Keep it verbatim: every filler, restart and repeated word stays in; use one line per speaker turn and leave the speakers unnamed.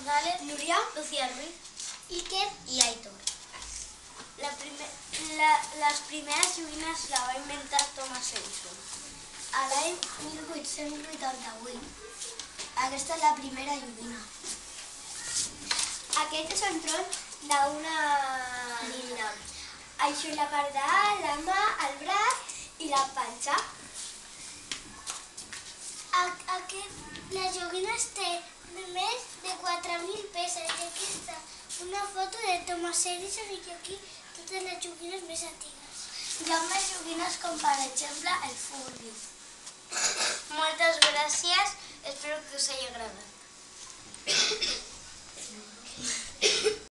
González,
Núria,
Lucía Ruiz,
Iker
i Aitor. La primer, la, les primeres joguines la va inventar Thomas Edison.
a l'any mil vuit-cents vuitanta-vuit. Aquesta és la primera joguina. Aquest és un tron d'una nina. Això és la part de dalt, la mà, el braç i la panxa. La joguina té més de quatre mil peces i aquí està una foto de Thomas Edison i aquí totes les joguines més antigues. Hi ha més joguines com per exemple el Furby.
Moltes gràcies, espero que us hagi agradat.